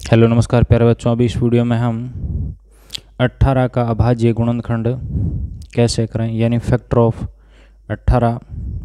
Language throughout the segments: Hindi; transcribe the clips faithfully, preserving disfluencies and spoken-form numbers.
हेलो नमस्कार प्यारे बच्चों। अभी इस वीडियो में हम अट्ठारह का अभाज्य गुणनखंड कैसे करें, यानी फैक्टर ऑफ अट्ठारह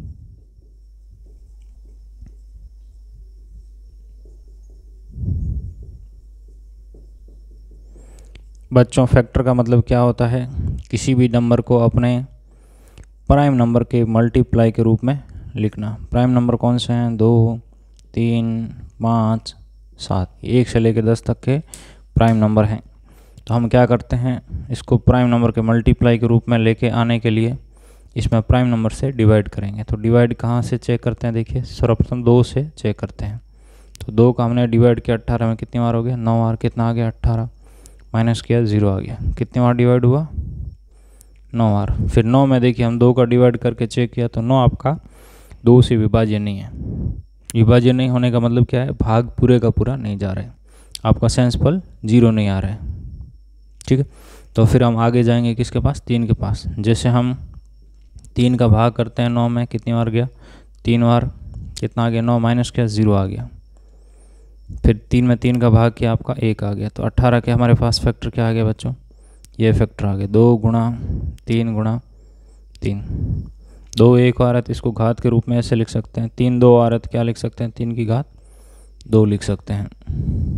बच्चों फैक्टर का मतलब क्या होता है? किसी भी नंबर को अपने प्राइम नंबर के मल्टीप्लाई के रूप में लिखना। प्राइम नंबर कौन से हैं? दो, तीन, पाँच, सात, एक से लेकर दस तक के प्राइम नंबर हैं। तो हम क्या करते हैं, इसको प्राइम नंबर के मल्टीप्लाई के रूप में लेके आने के लिए इसमें प्राइम नंबर से डिवाइड करेंगे। तो डिवाइड कहाँ से चेक करते हैं? देखिए सर्वप्रथम दो से चेक करते हैं। तो दो का हमने डिवाइड किया अट्ठारह में, कितनी बार हो गया? नौ बार। कितना आ गया? अट्ठारह। माइनस किया, ज़ीरो आ गया। कितनी बार डिवाइड हुआ? नौ बार। फिर नौ में देखिए हम दो का डिवाइड करके चेक किया तो नौ आपका दो से विभाज्य नहीं है। विभाज्य नहीं होने का मतलब क्या है? भाग पूरे का पूरा नहीं जा रहा है, आपका सेंसफल जीरो नहीं आ रहा है। ठीक है, तो फिर हम आगे जाएंगे किसके पास? तीन के पास। जैसे हम तीन का भाग करते हैं नौ में, कितनी बार गया? तीन बार। कितना आ गया? नौ माइनस किया, ज़ीरो आ गया। फिर तीन में तीन का भाग किया, आपका एक आ गया। तो अट्ठारह के हमारे पास फैक्टर क्या आ गया बच्चों? ये फैक्टर आ गया, दो गुणा तीन गुणा तीन। दो एक आ रहा है तो इसको घात के रूप में ऐसे लिख सकते हैं। तीन दो आ रहा है तो क्या लिख सकते हैं? तीन की घात दो लिख सकते हैं।